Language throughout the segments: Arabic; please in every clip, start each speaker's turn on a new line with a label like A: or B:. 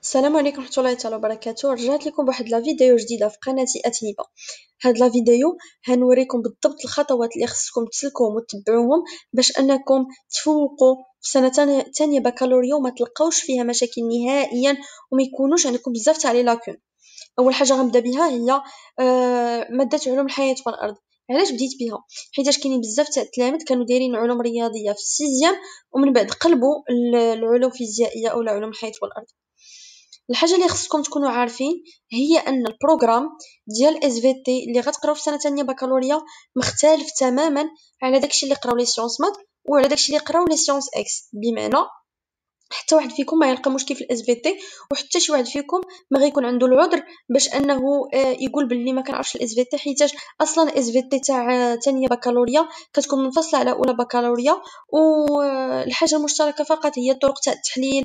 A: السلام عليكم ورحمة الله تعالى وبركاته. رجعت لكم بواحد لا فيديو جديدة في قناتي أتيبة. هاد لا فيديو هنوريكم بالضبط الخطوات اللي خصكم تسلكوهم وتتبعوهم باش انكم تفوقوا في سنة تانية بكالوريا وما تلقاوش فيها مشاكل نهائيا وما يكونوش عندكم بزاف تاع لي لاكون. اول حاجه غنبدا بها هي ماده علوم الحياه والارض. علاش بديت بها؟ حيتاش كاينين بزاف تاع التلاميذ كانوا دايرين علوم رياضيه في السيزيام ومن بعد قلبوا العلوم فيزيائيه او علوم الحياه والارض. الحاجه اللي خصكم تكونوا عارفين هي ان البروغرام ديال اس في تي اللي غتقراو في سنه ثانيه بكالوريا مختلف تماما على داكشي اللي قراو لي سيونس مات وعلى داكشي اللي قراو لي سيونس اكس. بمعنى حتى واحد فيكم ما يلقى مشكل في الاس في تي، وحتى شي واحد فيكم ما غيكون عنده العذر باش انه يقول باللي ما كنعرفش الاس في تي، حيتاش اصلا الاس في تي تاع ثانيه بكالوريا كتكون منفصله على اولى بكالوريا. والحاجه المشتركه فقط هي الطرق تاع التحليل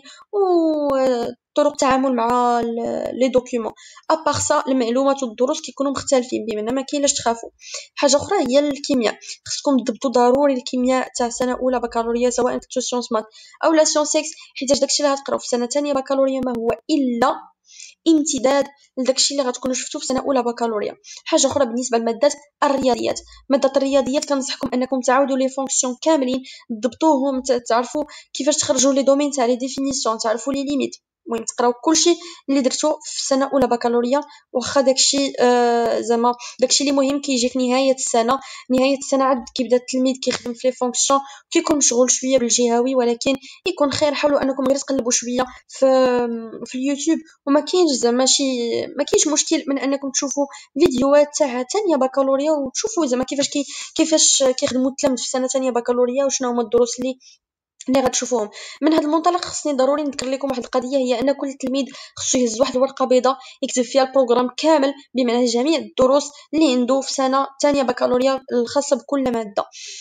A: وطرق التعامل مع لي دوكيومون. ابار سا المعلومات والدروس كيكونوا مختلفين، بمعنى ما كاين لاش تخافوا. حاجه اخرى هي الكيمياء، خصكم تضبطوا ضروري الكيمياء تاع سنه اولى بكالوريا سواء كنتو سيونس مات او لا سيونس اكس، حيت داكشي اللي غتقراو في سنه ثانيه بكالوريا ما هو الا امتداد لداكشي اللي غتكونوا شفتوه في سنه اولى بكالوريا. حاجه اخرى بالنسبه لماده الرياضيات، ماده الرياضيات كنصحكم انكم تعاودوا لي فونكسيون كاملين تضبطوهم، تعرفوا كيفاش تخرجوا لي دومين تاع لي ديفينيسيون، تعرفوا لي ليميت. المهم تقراو كلشي اللي درتو في سنه اولى بكالوريا، واخا داكشي زعما داكشي اللي مهم كيجي في نهايه السنه. نهايه السنه عاد كيبدا التلميذ كيخدم في لي فونكسيون، كيكون مشغول شويه بالجهوي، ولكن يكون خير حاولوا انكم غير تقلبوا شويه في اليوتيوب. وما كاينش زعما ما كاينش مشكل من انكم تشوفوا فيديوهات تاع ثانيه بكالوريا وتشوفوا زعما كيفاش كيخدموا التلاميذ في سنه ثانيه بكالوريا وشنو هما الدروس اللي غتشوفوهم. من هذا المنطلق خصني ضروري نذكر لكم واحد القضيه، هي ان كل تلميذ خصو يهز واحد الورقه بيضاء يكتب فيها البروغرام كامل، بمعنى جميع الدروس اللي عنده في سنه ثانيه بكالوريا الخاصه بكل ماده.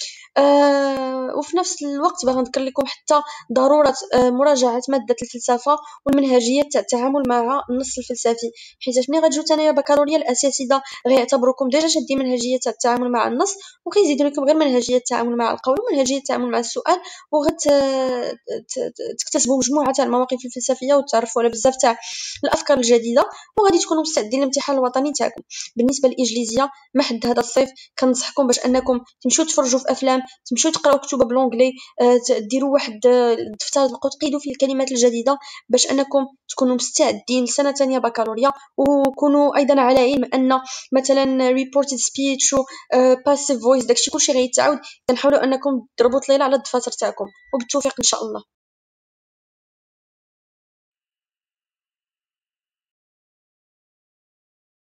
A: وفي نفس الوقت باغا نذكر لكم حتى ضروره مراجعه ماده الفلسفه والمنهجيه تاع التعامل مع النص الفلسفي، حيت ملي غتجيو ثانيه بكالوريا الاساتذه غيعتبروكم ديجا شادين منهجيه تاع التعامل مع النص، وكيزيدوا لكم غير منهجيه التعامل مع القول ومنهجيه التعامل مع السؤال، تكتسبوا مجموعه تاع المواقف الفلسفيه وتعرفوا على بزاف تاع الافكار الجديده، وغادي تكونوا مستعدين للامتحان الوطني تاعكم. بالنسبه للانجليزيه محد هذا الصيف كنصحكم باش انكم تمشيو تفرجوا في افلام، تمشيو تقراو كتب بلونجلي، ديروا واحد دفتر تقيدوا فيه الكلمات الجديده باش انكم تكونوا مستعدين لسنه ثانيه بكالوريا. وكونوا ايضا على علم ان مثلا ريبورتد سبيتش و باسيف فويس داكشي كلشي غيتعاود. كنحاولوا انكم تضربوا طليله على الدفاتر تاعكم، وبالتوفيق ان شاء الله.